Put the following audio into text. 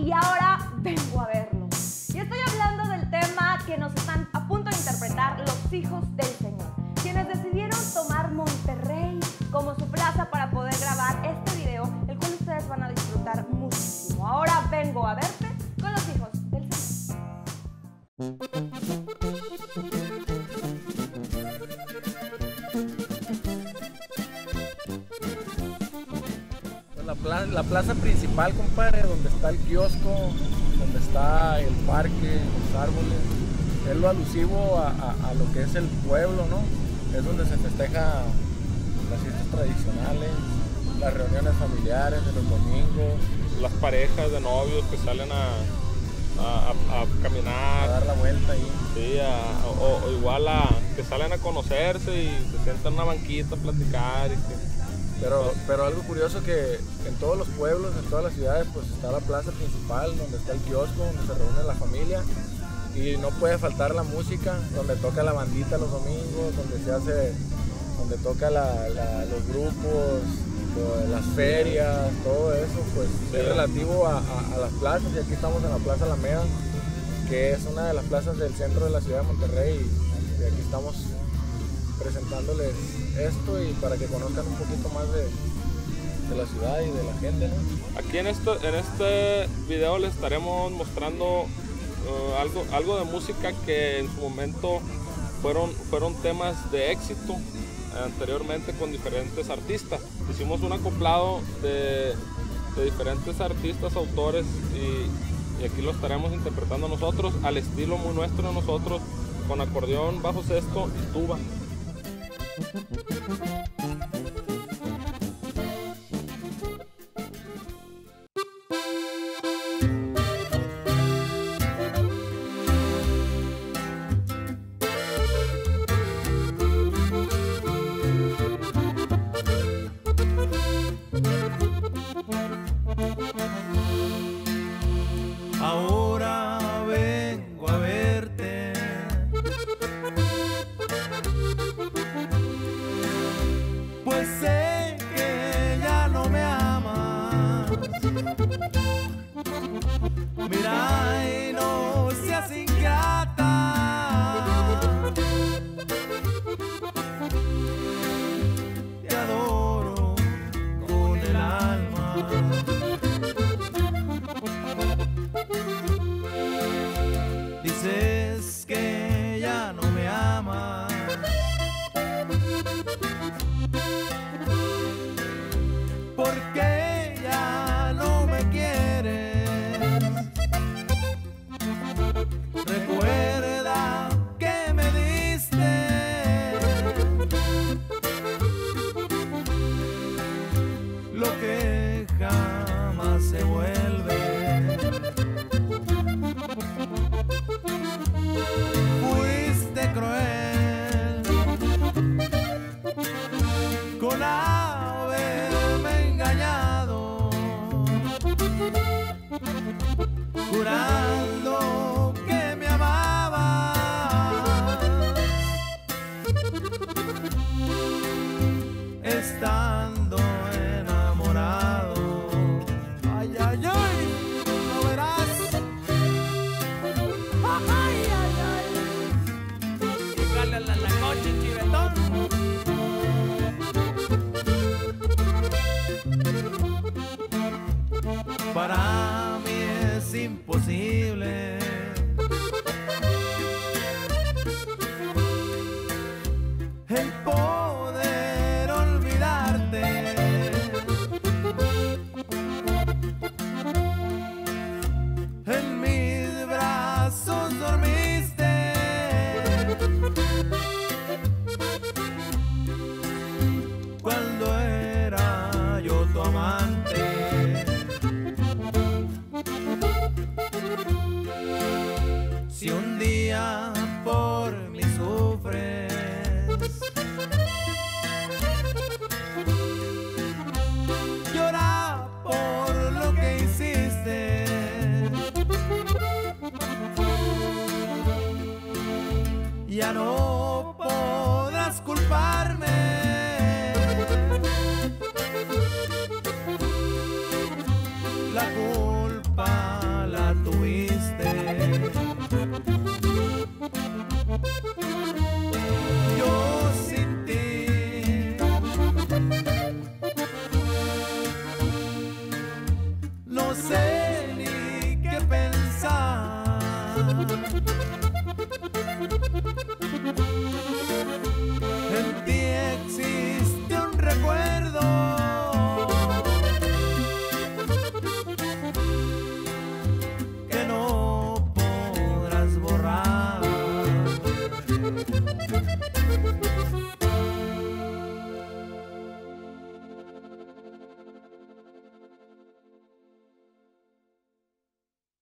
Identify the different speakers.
Speaker 1: y ahora vengo a verlo. Y estoy hablando del tema que nos están a punto de interpretar los hijos del Señor, quienes decidieron tomar Monterrey como su plaza para poder grabar este video, el cual ustedes van a disfrutar muchísimo. Ahora vengo a verte con los hijos del Señor.
Speaker 2: La plaza principal, compadre, donde está el kiosco, donde está el parque, los árboles, es lo alusivo a lo que es el pueblo, ¿no? Es donde se festeja las fiestas tradicionales, las reuniones familiares de los domingos.
Speaker 3: Las parejas de novios que salen a caminar.
Speaker 2: A dar la vuelta ahí.
Speaker 3: Sí, o igual que salen a conocerse y se sientan en una banquita a platicar.
Speaker 2: Pero algo curioso que en todos los pueblos, en todas las ciudades, pues está la plaza principal, donde está el kiosco, donde se reúne la familia. Y no puede faltar la música, donde toca la bandita los domingos, donde toca los grupos, las ferias, todo eso, pues sí, es relativo a las plazas. Y aquí estamos en la Plaza Alameda, que es una de las plazas del centro de la ciudad de Monterrey, y aquí estamos presentándoles esto y para que conozcan un poquito más de la ciudad y de la gente, ¿no?
Speaker 3: Aquí en este video les estaremos mostrando algo de música que en su momento fueron temas de éxito anteriormente con diferentes artistas. Hicimos un acoplado de diferentes artistas, autores, y aquí lo estaremos interpretando nosotros al estilo muy nuestro de nosotros, con acordeón, bajo sexto y tuba.
Speaker 4: Ahora vengo a verte, pues sé que ya no me amas. Mira y no seas ingrata, te adoro con el alma. Dices que ya no me amas, porque ya no me quieres. Recuerda que me diste lo que jamás se vuelve. Fuiste cruel con haberme engañado, jurando que me amabas, estando enamorado. Ay, ay, ay, no verás. La coche, chivetón. Para mí es imposible el poder olvidarte. En mis brazos dormiste, cuando era yo tu amante. Si un día por mí sufres, llora por lo que hiciste. Ya no